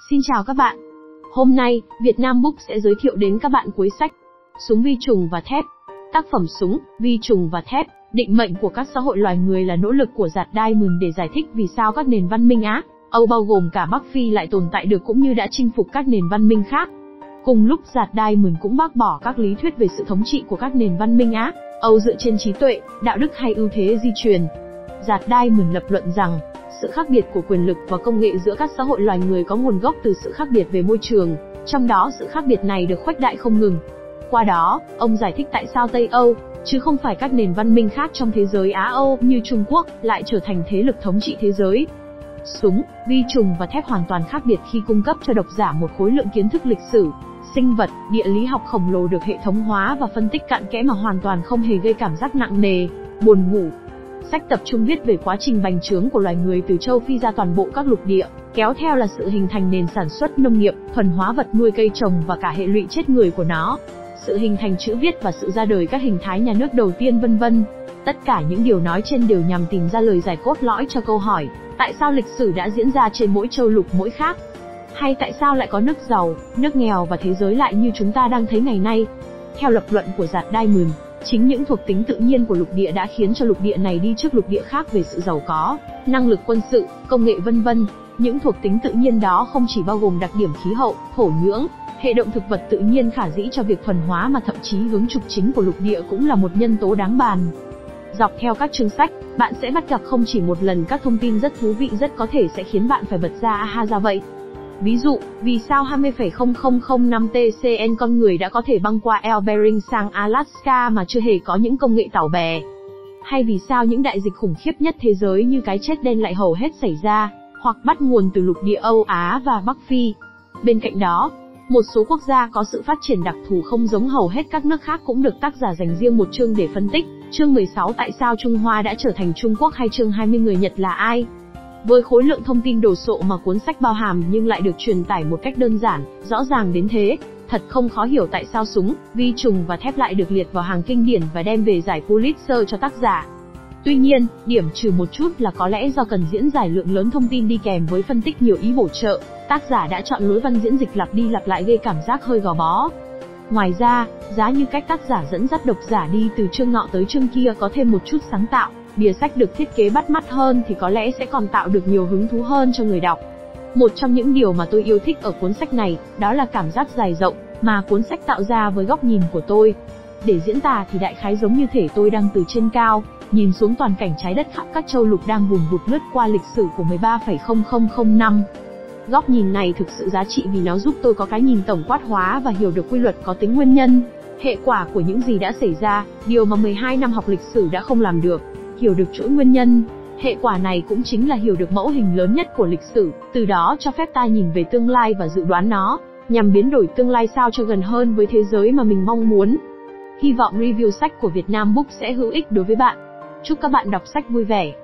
Xin chào các bạn. Hôm nay, Việt Nam Book sẽ giới thiệu đến các bạn cuối sách Súng vi trùng và thép. Tác phẩm Súng, vi trùng và thép, định mệnh của các xã hội loài người là nỗ lực của Giạt Diamond để giải thích vì sao các nền văn minh Á, Âu bao gồm cả Bắc Phi lại tồn tại được cũng như đã chinh phục các nền văn minh khác. Cùng lúc Giạt Diamond cũng bác bỏ các lý thuyết về sự thống trị của các nền văn minh Á, Âu dựa trên trí tuệ, đạo đức hay ưu thế di truyền. Giạt Diamond lập luận rằng, sự khác biệt của quyền lực và công nghệ giữa các xã hội loài người có nguồn gốc từ sự khác biệt về môi trường, trong đó sự khác biệt này được khuếch đại không ngừng. Qua đó, ông giải thích tại sao Tây Âu, chứ không phải các nền văn minh khác trong thế giới Á-Âu như Trung Quốc, lại trở thành thế lực thống trị thế giới. Súng, vi trùng và thép hoàn toàn khác biệt khi cung cấp cho độc giả một khối lượng kiến thức lịch sử, sinh vật, địa lý học khổng lồ được hệ thống hóa và phân tích cặn kẽ mà hoàn toàn không hề gây cảm giác nặng nề, buồn ngủ. Sách tập trung viết về quá trình bành trướng của loài người từ châu Phi ra toàn bộ các lục địa, kéo theo là sự hình thành nền sản xuất nông nghiệp, thuần hóa vật nuôi cây trồng và cả hệ lụy chết người của nó, sự hình thành chữ viết và sự ra đời các hình thái nhà nước đầu tiên vân vân. Tất cả những điều nói trên đều nhằm tìm ra lời giải cốt lõi cho câu hỏi, tại sao lịch sử đã diễn ra trên mỗi châu lục mỗi khác? Hay tại sao lại có nước giàu, nước nghèo và thế giới lại như chúng ta đang thấy ngày nay? Theo lập luận của Giạt Diamond, chính những thuộc tính tự nhiên của lục địa đã khiến cho lục địa này đi trước lục địa khác về sự giàu có, năng lực quân sự, công nghệ vân vân. Những thuộc tính tự nhiên đó không chỉ bao gồm đặc điểm khí hậu, thổ nhưỡng, hệ động thực vật tự nhiên khả dĩ cho việc thuần hóa mà thậm chí hướng trục chính của lục địa cũng là một nhân tố đáng bàn. Dọc theo các chương sách, bạn sẽ bắt gặp không chỉ một lần các thông tin rất thú vị rất có thể sẽ khiến bạn phải bật ra aha ra vậy. Ví dụ, vì sao 20,0005 TCN con người đã có thể băng qua eo Bering sang Alaska mà chưa hề có những công nghệ tàu bè? Hay vì sao những đại dịch khủng khiếp nhất thế giới như cái chết đen lại hầu hết xảy ra, hoặc bắt nguồn từ lục địa Âu Á và Bắc Phi? Bên cạnh đó, một số quốc gia có sự phát triển đặc thù không giống hầu hết các nước khác cũng được tác giả dành riêng một chương để phân tích. Chương 16 tại sao Trung Hoa đã trở thành Trung Quốc hay chương 20 người Nhật là ai? Với khối lượng thông tin đồ sộ mà cuốn sách bao hàm nhưng lại được truyền tải một cách đơn giản, rõ ràng đến thế, thật không khó hiểu tại sao Súng, vi trùng và thép lại được liệt vào hàng kinh điển và đem về giải Pulitzer cho tác giả. Tuy nhiên, điểm trừ một chút là có lẽ do cần diễn giải lượng lớn thông tin đi kèm với phân tích nhiều ý bổ trợ, tác giả đã chọn lối văn diễn dịch lặp đi lặp lại gây cảm giác hơi gò bó. Ngoài ra, giá như cách tác giả dẫn dắt độc giả đi từ chương nọ tới chương kia có thêm một chút sáng tạo, bìa sách được thiết kế bắt mắt hơn thì có lẽ sẽ còn tạo được nhiều hứng thú hơn cho người đọc. Một trong những điều mà tôi yêu thích ở cuốn sách này, đó là cảm giác dài rộng mà cuốn sách tạo ra với góc nhìn của tôi. Để diễn tả thì đại khái giống như thể tôi đang từ trên cao, nhìn xuống toàn cảnh trái đất khắp các châu lục đang vùn vụt lướt qua lịch sử của 13,0005 năm. Góc nhìn này thực sự giá trị vì nó giúp tôi có cái nhìn tổng quát hóa và hiểu được quy luật có tính nguyên nhân, hệ quả của những gì đã xảy ra, điều mà 12 năm học lịch sử đã không làm được. Hiểu được chuỗi nguyên nhân, hệ quả này cũng chính là hiểu được mẫu hình lớn nhất của lịch sử, từ đó cho phép ta nhìn về tương lai và dự đoán nó, nhằm biến đổi tương lai sao cho gần hơn với thế giới mà mình mong muốn. Hy vọng review sách của Việt Nam Book sẽ hữu ích đối với bạn. Chúc các bạn đọc sách vui vẻ.